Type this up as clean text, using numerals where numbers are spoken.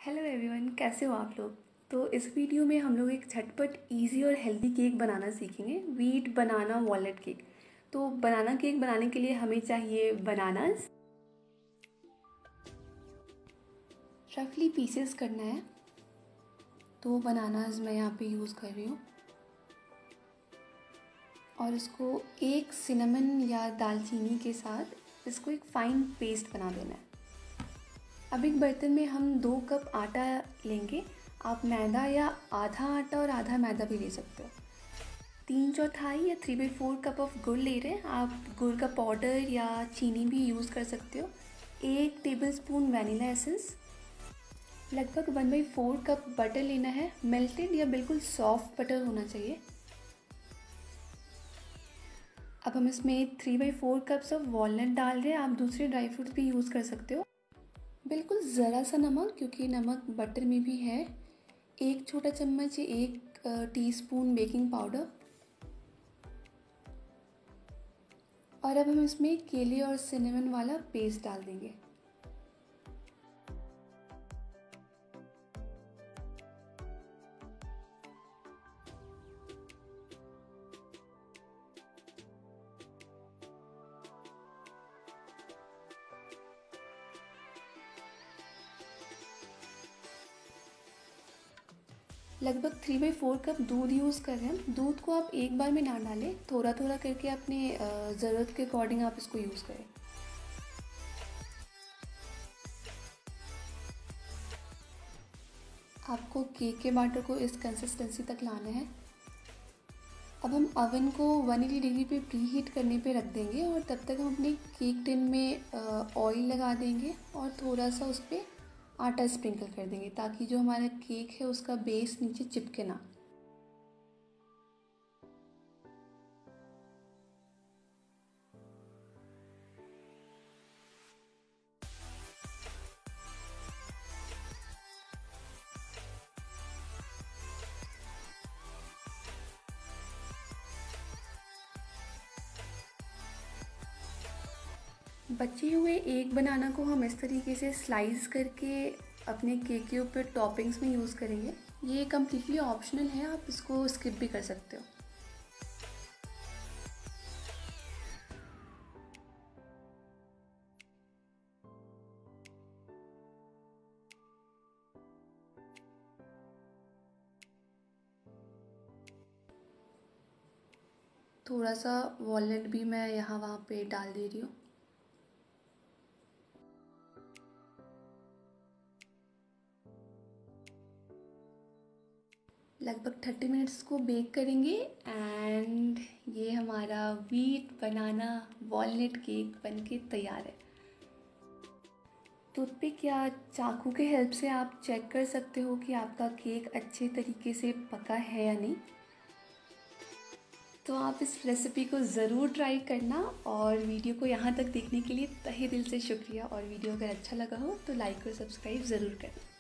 Hello everyone, कैसे हो आप लोग। तो इस वीडियो में हम लोग एक झटपट इजी और हेल्दी केक बनाना सीखेंगे, व्हीट बनाना वॉलनट केक। तो बनाना केक बनाने के लिए हमें चाहिए बनानास, रफली पीसेस करना है। तो बनानास मैं यहाँ पे यूज़ कर रही हूँ और इसको एक सिनेमन या दालचीनी के साथ इसको एक फ़ाइन पेस्ट बना देना है। अब एक बर्तन में हम 2 कप आटा लेंगे। आप मैदा या आधा आटा और आधा मैदा भी ले सकते हो। 3/4 या 3/4 कप ऑफ गुड़ ले रहे हैं। आप गुड़ का पाउडर या चीनी भी यूज़ कर सकते हो। 1 टेबलस्पून वनीला एसेंस, लगभग 1/4 कप बटर लेना है। मेल्टेड या बिल्कुल सॉफ्ट बटर होना चाहिए। अब हम इसमें 3/4 कप्स ऑफ वॉलनट डाल रहे हैं। आप दूसरे ड्राई फ्रूट्स भी यूज़ कर सकते हो। बिल्कुल ज़रा सा नमक, क्योंकि नमक बटर में भी है। 1 छोटा चम्मच या 1 टीस्पून बेकिंग पाउडर। और अब हम इसमें केले और सिनेमन वाला पेस्ट डाल देंगे। लगभग 3/4 कप दूध यूज़ कर रहे हैं। दूध को आप एक बार में ना डालें, थोड़ा थोड़ा करके अपने ज़रूरत के अकॉर्डिंग आप इसको यूज़ करें। आपको केक के बैटर को इस कंसिस्टेंसी तक लाना है। अब हम अवन को 180 डिग्री पे प्री हीट करने पे रख देंगे और तब तक हम अपने केक टिन में ऑयल लगा देंगे और थोड़ा सा उस पर आटा स्प्रिंकल कर देंगे, ताकि जो हमारा केक है उसका बेस नीचे चिपके ना। बचे हुए एक बनाना को हम इस तरीके से स्लाइस करके अपने केक के ऊपर टॉपिंग्स में यूज़ करेंगे। ये कम्प्लीटली ऑप्शनल है, आप इसको स्किप भी कर सकते हो। थोड़ा सा वॉलनट भी मैं यहाँ वहाँ पे डाल दे रही हूँ। लगभग 30 मिनट्स को बेक करेंगे एंड ये हमारा व्हीट बनाना वॉलनट केक बनके तैयार है। टूथपिक या चाकू के हेल्प से आप चेक कर सकते हो कि आपका केक अच्छे तरीके से पका है या नहीं। तो आप इस रेसिपी को ज़रूर ट्राई करना और वीडियो को यहाँ तक देखने के लिए तहे दिल से शुक्रिया। और वीडियो अगर अच्छा लगा हो तो लाइक और सब्सक्राइब ज़रूर करना।